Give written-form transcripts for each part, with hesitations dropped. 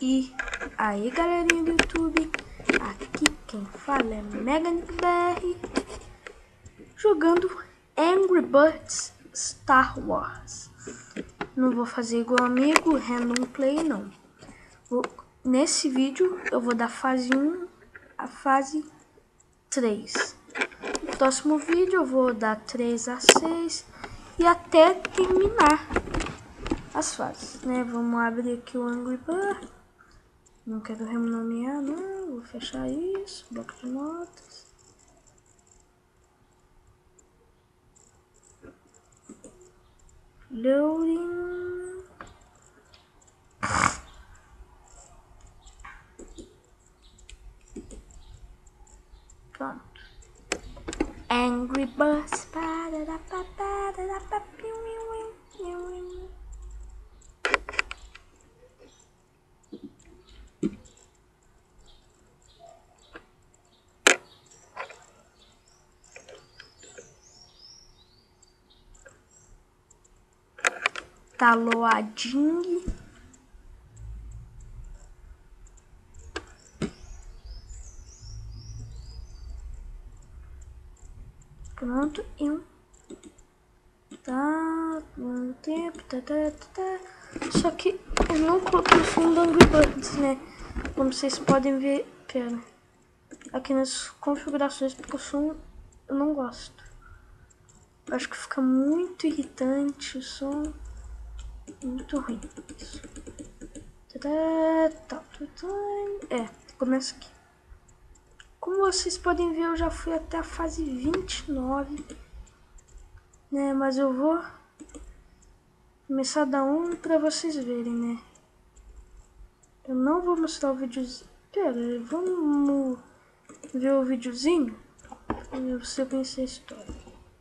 E aí, galerinha do YouTube, aqui quem fala é MegaNickBR, jogando Angry Birds Star Wars. Não vou fazer igual amigo, Random Play não. Nesse vídeo eu vou da fase 1 a fase 3. No próximo vídeo eu vou dar 3 a 6 e até terminar as fases, né? Vamos abrir aqui o Angry Birds. Não quero renomear, não. Vou fechar isso. Bloco de notas. Loading. Pronto. Angry Birds. Tá loadinho. Pronto, tá no tempo, Só que eu não coloquei o som do Angry Birds, né? Como vocês podem ver, pera, aqui nas configurações, porque o som eu não gosto. Eu acho que fica muito irritante o som, muito ruim. Isso. Começa aqui. Como vocês podem ver, eu já fui até a fase 29, né? Mas eu vou começar da 1 para vocês verem, né? Eu não vou mostrar o videozinho. Pera, vamos ver o videozinho para você conhecer a história.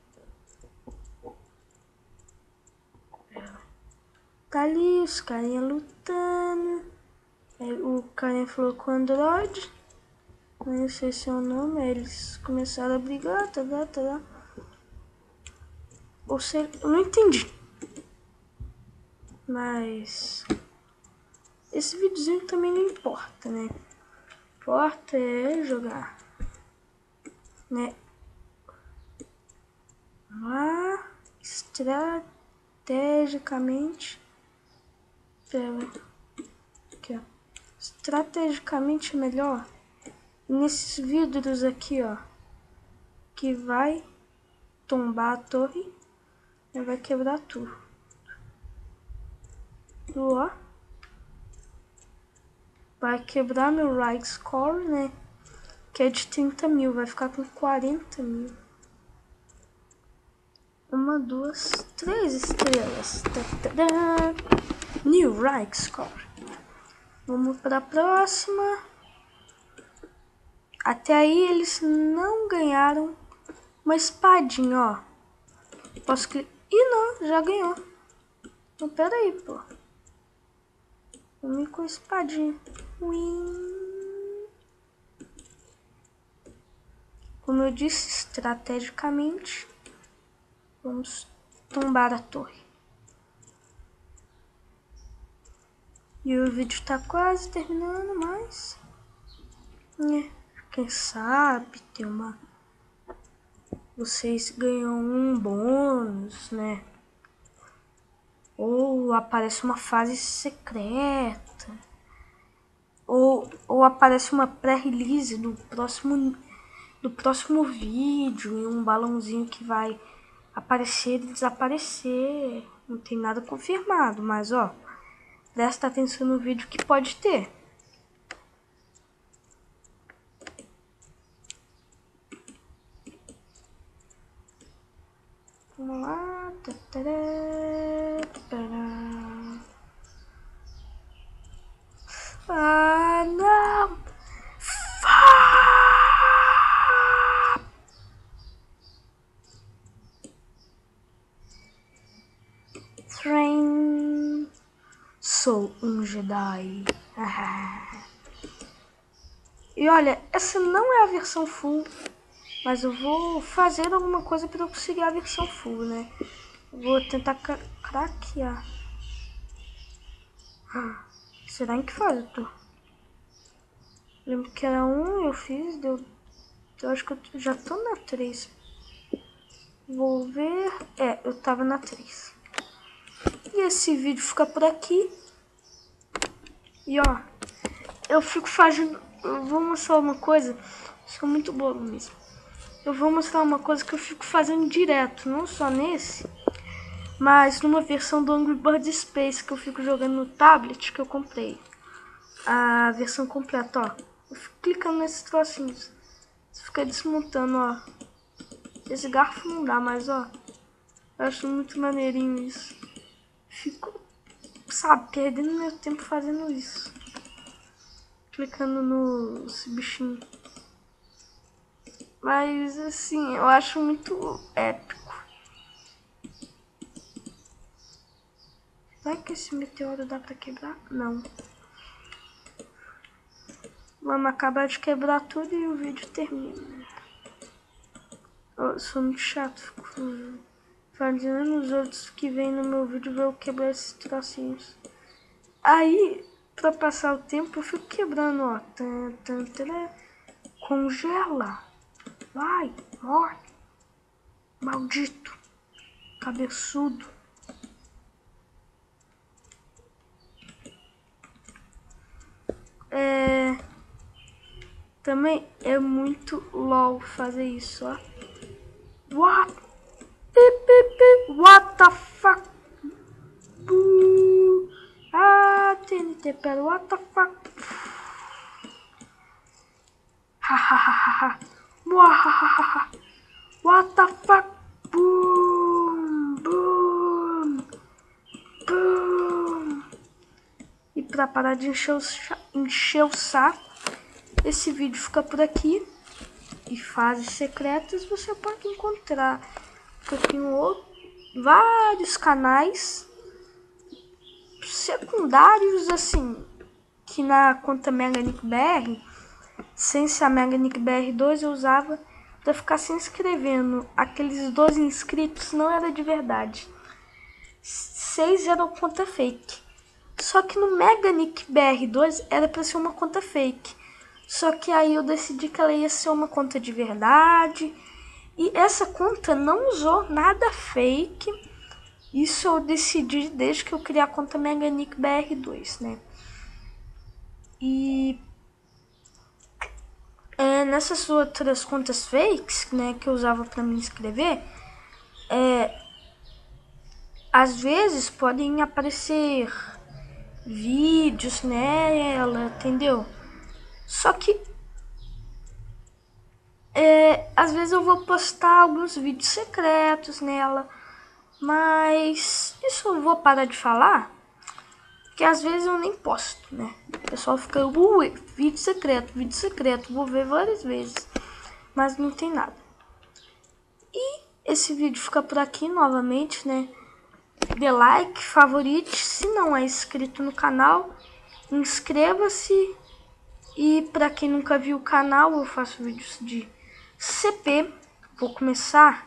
Tá ali os carinha lutando. O carinha falou com o Android. Não sei se é o nome. Aí eles começaram a brigar. Ou seja, eu não entendi. Mas esse videozinho também não importa, né? Importa é jogar, né? Lá, estrategicamente. Aqui, ó. Estrategicamente melhor. Nesses vidros aqui, ó, que vai tombar a torre e vai quebrar tudo. Ó, vai quebrar meu Right Score, né? Que é de 30 mil, vai ficar com 40 mil. 1, 2, 3 estrelas. New Right Score. Vamos para a próxima. Até aí eles não ganharam uma espadinha, ó. Posso clicar. Ih, não, já ganhou. Então, pera aí, pô. Vamos com a espadinha. Como eu disse, estrategicamente, vamos tombar a torre. E o vídeo tá quase terminando, mas quem sabe tem uma... Vocês ganham um bônus, né? Ou aparece uma fase secreta. Ou aparece uma pré-release do próximo vídeo. E um balãozinho que vai aparecer e desaparecer. Não tem nada confirmado, mas ó, presta atenção no vídeo que pode ter. Vamos lá. Ah, não! Train. Sou um Jedi. E olha, essa não é a versão full, mas eu vou fazer alguma coisa para eu conseguir a versão full, né? Vou tentar craquear. Será em que fase eu tô? Lembro que era 1, eu fiz, deu... Eu acho que eu já tô na 3. Vou ver... eu tava na 3. E esse vídeo fica por aqui. E ó, eu fico fazendo... Eu vou mostrar uma coisa. Sou muito boa mesmo. Eu vou mostrar uma coisa que eu fico fazendo direto. Não só nesse, mas numa versão do Angry Birds Space que eu fico jogando no tablet que eu comprei. A versão completa, ó. Eu fico clicando nesses trocinhos. Você fica desmontando, ó. Esse garfo não dá, mas ó. Eu acho muito maneirinho isso. Fico, sabe, perdendo meu tempo fazendo isso. Clicando nos bichinhos. Mas assim, eu acho muito épico. Será que esse meteoro dá pra quebrar? Não. Vamos acabar de quebrar tudo e o vídeo termina. Eu sou muito chato, fico fazendo os outros que vêm no meu vídeo ver eu quebrar esses trocinhos. Aí, pra passar o tempo, eu fico quebrando, ó. Congela. Vai, morre. Maldito. Cabeçudo. Também é muito LOL fazer isso, ó. What? What the fuck? TNT, pera, what the fuck? Hahaha. What the fuck? Boom, boom, boom. E pra parar de encher o saco, esse vídeo fica por aqui. E fases secretas você pode encontrar. Eu tenho vários canais secundários, assim, que na conta MegaNickBR, sem ser a MegaNickBR2, eu usava pra ficar se inscrevendo. Aqueles 12 inscritos não era de verdade. 6 eram conta fake. Só que no MegaNickBR2 era pra ser uma conta fake. Só que aí eu decidi que ela ia ser uma conta de verdade. E essa conta não usou nada fake. Isso eu decidi desde que eu criei a conta MegaNickBR2, né? E nessas outras contas fakes, né, que eu usava para me inscrever, às vezes podem aparecer vídeos nela, entendeu? Só que às vezes eu vou postar alguns vídeos secretos nela, mas isso eu vou parar de falar, porque às vezes eu nem posto, né? O pessoal fica, vídeo secreto, vou ver várias vezes, mas não tem nada. E esse vídeo fica por aqui novamente, né? Dê like, favorite, se não é inscrito no canal, inscreva-se. E para quem nunca viu o canal, eu faço vídeos de CP. Vou começar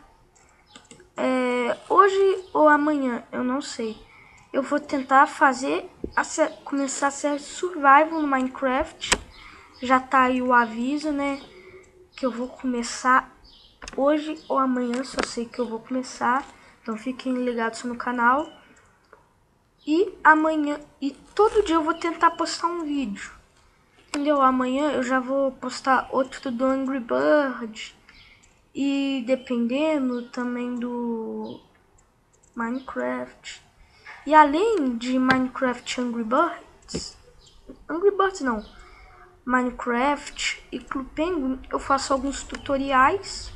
hoje ou amanhã, eu não sei. Eu vou tentar começar a ser survival no Minecraft. Já tá aí o aviso, né? Que eu vou começar hoje ou amanhã, só sei que eu vou começar. Então fiquem ligados no canal. E amanhã, e todo dia eu vou tentar postar um vídeo. Entendeu? Amanhã eu já vou postar outro do Angry Birds. E dependendo também do Minecraft. E além de Minecraft Angry Birds não, Minecraft e Clube Penguin, eu faço alguns tutoriais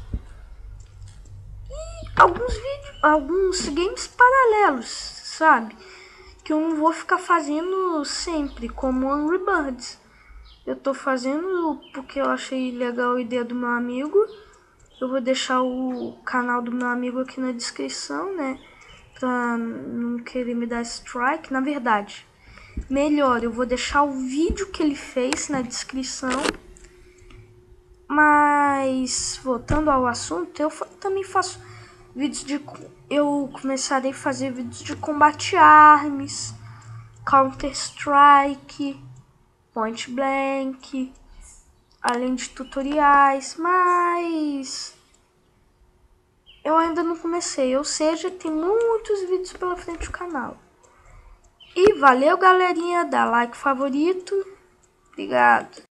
e alguns games paralelos, sabe? Que eu não vou ficar fazendo sempre, como Angry Birds. Eu tô fazendo porque eu achei legal a ideia do meu amigo. Eu vou deixar o canal do meu amigo aqui na descrição, né? Pra não querer me dar strike. Na verdade, melhor, eu vou deixar o vídeo que ele fez na descrição. Mas, voltando ao assunto, eu também faço vídeos de... Eu começarei a fazer vídeos de combate arms. Counter-Strike, Point Blank, além de tutoriais, mas eu ainda não comecei, ou seja, tem muitos vídeos pela frente do canal. E valeu, galerinha, dá like favorito, obrigado.